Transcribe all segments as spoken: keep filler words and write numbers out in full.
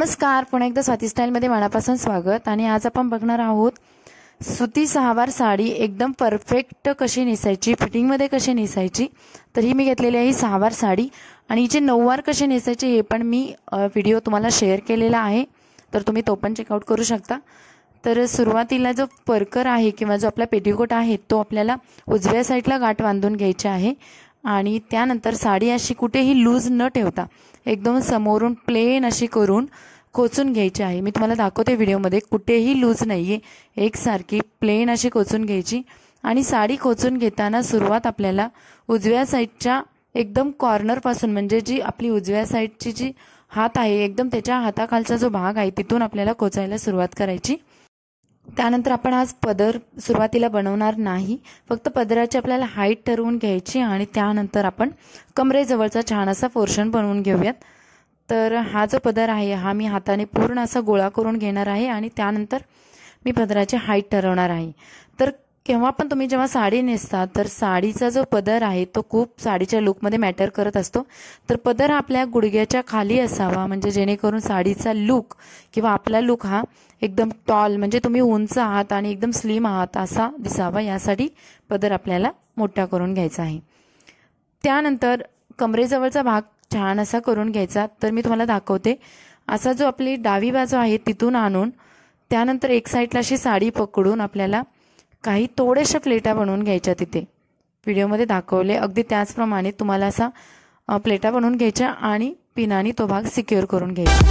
नमस्कार, पुन्हा एकदा स्वाती स्टाईलमध्ये मनापासून स्वागत। आणि आज आपण बघणार आहोत सुती सहावार साडी एकदम परफेक्ट कशी नेसायची, फिटिंगमध्ये कशी नेसायची। तर ही मी घेतलेली आहे सहावार साडी आणि हिचे नऊवार कसे नेसायचे हे पण मी व्हिडिओ तुम्हाला शेअर केलेला आहे, तर तुम्ही तो पण चेकआउट करू शकता। तर सुरुवातीला जो परकर आहे किंवा जो आपला पेटीकोट आहे तो आपल्याला उजव्या साईडला गाठ बांधून घ्यायची आहे आणि त्यानंतर साडी अशी कुठेही लूज न ठेवता एकदम समोरून प्लेन अशी करून कोचून घ्यायची आहे। मी तुम्हाला दाखवते व्हिडिओमध्ये, कुठेही लूज नाहीये, एकसारखी प्लेन अशी कोचून घ्यायची। आणि साडी कोचून घेताना सुरुवात आपल्याला उजव्या साईडच्या एकदम कॉर्नर पासून, म्हणजे जी आपली उजव्या साईडची जी हात आहे एकदम त्याच्या हाताखालचा जो भाग आहे तिथून आपल्याला कोचायला सुरुवात करायची। त्यानंतर आपण आज पदर सुरुवातीला बनवणार नाही, फक्त पदराची आपल्याला हाईट ठरवून घ्यायची आणि त्यानंतर आपण कमरेजवळचा छान असा पोर्शन बनवून घेऊयात। तर हा जो पदर आहे हा मी हाताने पूर्ण असा गोळा करून घेणार आहे आणि त्यानंतर मी पदराची हाईट ठरवणार आहे। तर केव्हा पण तुम्ही जेव्हा साडी नेसता तर साडीचा जो पदर आहे तो खूप साडीच्या लुकमध्ये मॅटर करत असतो। तर पदर आपल्या गुडघ्याच्या खाली असावा, म्हणजे जेणेकरून साडीचा लुक किंवा आपला लुक हा एकदम टॉल, म्हणजे तुम्ही उंच आहात आणि एकदम स्लिम आहात असा दिसावा, यासाठी पदर आपल्याला मोठा करून घ्यायचा आहे। त्यानंतर कमरेजवळचा भाग छान असा करून घ्यायचा। तर मी तुम्हाला दाखवते, असा जो आपली डावी बाजू आहे तिथून आणून त्यानंतर एक साईडला अशी साडी पकडून आपल्याला काही थोड्याशा प्लेटा बनवून घ्यायच्या। तिथे व्हिडिओमध्ये दाखवले अगदी त्याचप्रमाणे तुम्हाला असा प्लेटा बनवून घ्यायच्या आणि पिनाने तो भाग सिक्युअर करून घ्यायचा।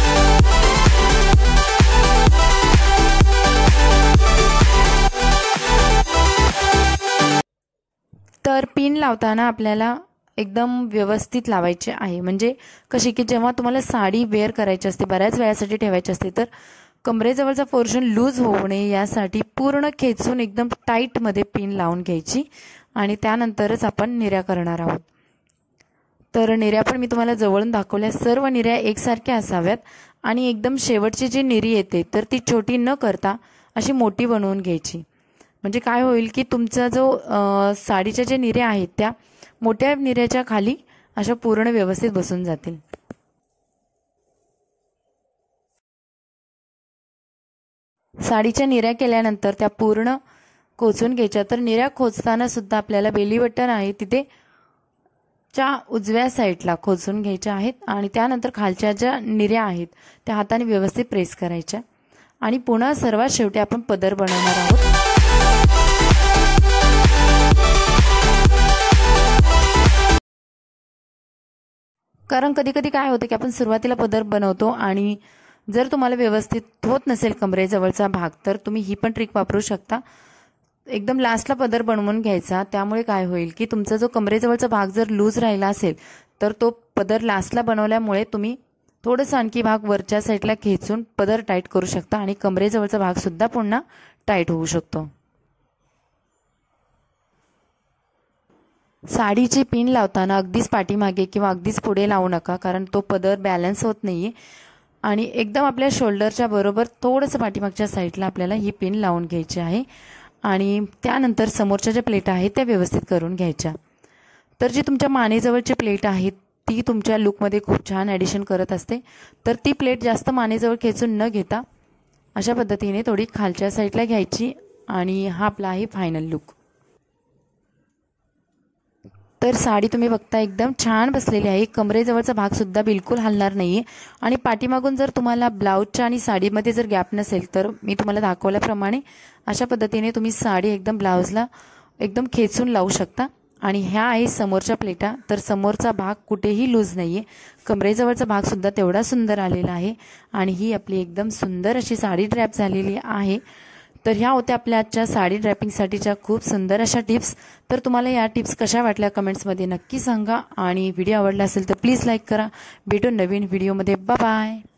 तर पिन लावताना आपल्याला एकदम व्यवस्थित लावायचे आहे, म्हणजे कशी की जेव्हा तुम्हाला साडी वेअर करायची असते, बऱ्याच वेळासाठी ठेवायची असते, तर कमरेजवळचा पोर्शन लूज होऊ नये यासाठी पूर्ण खेचून एकदम टाईटमध्ये पिन लावून घ्यायची आणि त्यानंतरच आपण निर्या करणार आहोत। तर निर्या पण मी तुम्हाला जवळून दाखवल्या, सर्व निर्या एकसारख्या असाव्यात आणि एकदम शेवटची जी निरी येते तर ती छोटी न करता अशी मोठी बनवून घ्यायची। म्हणजे काय होईल की तुमचा जो साडीच्या जे निऱ्या आहेत त्या मोठ्या निर्याच्या खाली अशा पूर्ण व्यवस्थित बसून जातील। साडीच्या निर्या केल्यानंतर त्या पूर्ण खोचून घ्यायच्या। तर निर्या खोचताना सुद्धा आपल्याला बेली बटन आहे तिथे च्या उजव्या साईडला खोचून घ्यायच्या आहेत आणि त्यानंतर खालच्या ज्या निर्या आहेत त्या हाताने व्यवस्थित प्रेस करायच्या आणि पुन्हा सर्वात शेवटी आपण पदर बनवणार आहोत। कारण कधी कधी काय होतं की आपण सुरुवातीला पदर बनवतो आणि जर तुम्हाला व्यवस्थित होत नसेल कमरेजवळचा भाग तर तुम्ही ही पण ट्रिक वापरू शकता, एकदम लास्टला पदर बनवून घ्यायचा। त्यामुळे काय होईल की तुमचा जो कमरेजवळचा भाग जर लूज राहिला असेल तर तो पदर लास्टला बनवल्यामुळे तुम्ही थोडंसं आणखी भाग वरच्या साईडला खेचून पदर टाईट करू शकता आणि कमरेजवळचा भाग सुद्धा पुन्हा टाईट होऊ शकतो। साडीची पिन लावताना अगदीच पाठीमागे किंवा अगदीच पुढे लावू नका, कारण तो पदर बॅलन्स होत नाहीये आणि एकदम आपल्या शोल्डरच्या बरोबर थोडंसं पाठीमागच्या साईडला आपल्याला ही पिन लावून घ्यायची आहे आणि त्यानंतर समोरच्या ज्या प्लेट आहेत त्या व्यवस्थित करून घ्यायच्या। तर जी तुमच्या मानेजवळची प्लेट आहे ती तुमच्या लुकमध्ये खूप छान ॲडिशन करत असते, तर ती प्लेट जास्त मानेजवळ खेचून न घेता अशा पद्धतीने थोडी खालच्या साईडला घ्यायची आणि हा आपला आहे फायनल लुक। तर साडी तुम्ही बघता एकदम छान बसलेली आहे, कमरेजवळचा भाग सुद्धा बिलकुल हलणार नाहीये आणि पाठीमागून जर तुम्हाला ब्लाऊजच्या आणि साडीमध्ये जर गॅप नसेल तर मी तुम्हाला दाखवल्याप्रमाणे अशा पद्धतीने तुम्ही साडी एकदम ब्लाऊजला एकदम खेचून लावू शकता। आणि ह्या आहे समोरच्या प्लेटा, तर समोरचा भाग कुठेही लूज नाहीये, कमरेजवळचा भाग सुद्धा तेवढा सुंदर आलेला आहे आणि ही आपली एकदम सुंदर अशी साडी ड्रॅप झालेली आहे। तर ह्या होत्या आपल्या आजच्या साडी ड्रॅपिंगसाठीच्या खूप सुंदर अशा टिप्स। तर तुम्हाला या टिप्स कशा वाटल्या कमेंट्समध्ये नक्की सांगा आणि व्हिडिओ आवडला असेल तर प्लीज लाईक करा। भेटू नवीन व्हिडिओमध्ये, बाय बाय।